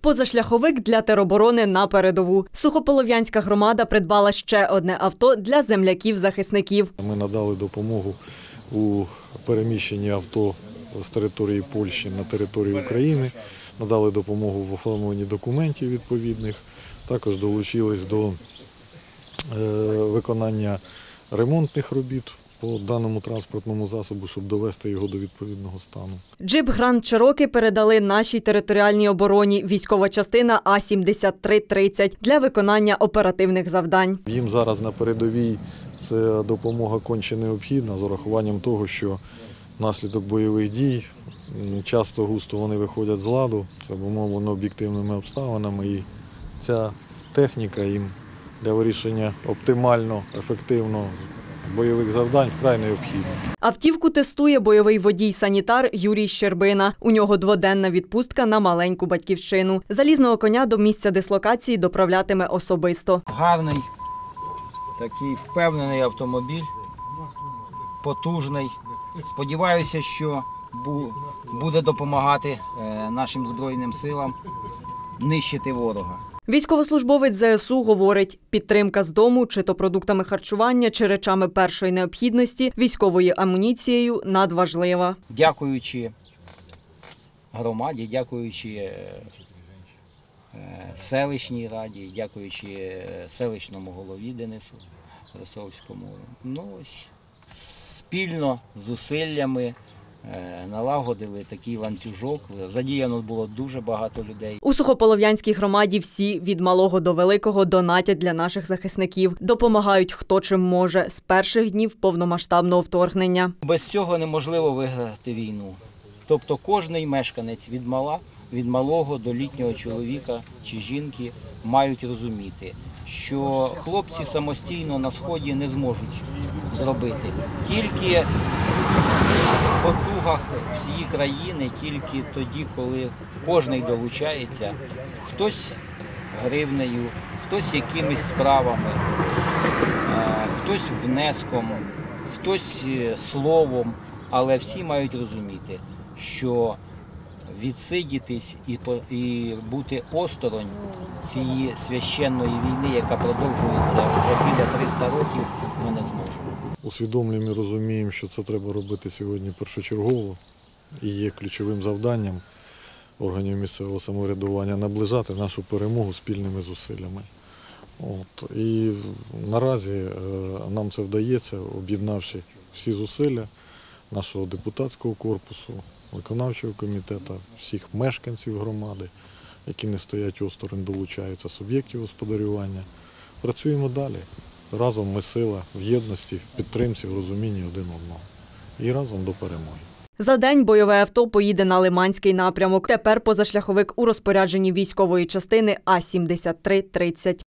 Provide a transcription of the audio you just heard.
Позашляховик для тероборони на передову. Сухополов'янська громада придбала ще одне авто для земляків-захисників. Ми надали допомогу у переміщенні авто з території Польщі на територію України, надали допомогу в оформленні документів відповідних, також долучились до виконання ремонтних робіт по даному транспортному засобу, щоб довести його до відповідного стану. Джип Гранд Чирокі передали нашій територіальній обороні, військова частина А-7330, для виконання оперативних завдань. Їм зараз на передовій ця допомога конче необхідна, з урахуванням того, що внаслідок бойових дій часто густо вони виходять з ладу, це обумовлено об'єктивними обставинами, і ця техніка їм для вирішення оптимально, ефективно бойових завдань вкрай необхідна. Автівку тестує бойовий водій-санітар Юрій Щербина. У нього дводенна відпустка на маленьку батьківщину. Залізного коня до місця дислокації доправлятиме особисто. Гарний, такий впевнений автомобіль, потужний. Сподіваюся, що буде допомагати нашим Збройним силам нищити ворога. Військовослужбовець ЗСУ говорить, підтримка з дому, чи то продуктами харчування, чи речами першої необхідності, військовою амуніцією надважлива. Дякуючи громаді, дякуючи селищній раді, дякуючи селищному голові Денису Росовському, спільно з зусиллями налагодили такий ланцюжок. Задіяно було дуже багато людей. У Сухополов'янській громаді всі, від малого до великого, донатять для наших захисників. Допомагають хто чим може з перших днів повномасштабного вторгнення. Без цього неможливо виграти війну. Тобто кожний мешканець від малого до літнього чоловіка чи жінки мають розуміти, що хлопці самостійно на Сході не зможуть зробити. Тільки в потугах всієї країни, тільки тоді, коли кожний долучається, хтось гривнею, хтось якимись справами, хтось внеском, хтось словом, але всі мають розуміти, що відсидітись і бути осторонь цієї священної війни, яка продовжується вже біля 300 років, ми не зможемо. Усвідомлюємо і розуміємо, що це треба робити сьогодні першочергово і є ключовим завданням органів місцевого самоврядування наближати нашу перемогу спільними зусиллями. І наразі нам це вдається, об'єднавши всі зусилля нашого депутатського корпусу, виконавчого комітету, всіх мешканців громади, які не стоять осторонь, долучаються, суб'єктів господарювання. Працюємо далі. Разом ми сила в єдності, в підтримці, в розумінні один одного. І разом до перемоги. За день бойове авто поїде на Лиманський напрямок. Тепер позашляховик у розпорядженні військової частини А-7330.